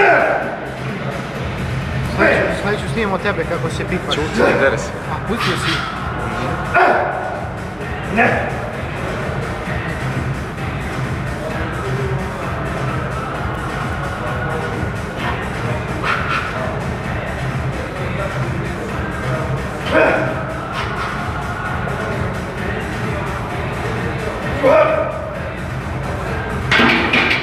Sledeću snimamo tebe kako se pipaš. Čuti, ne dere se. A, pustio si. Ne! What?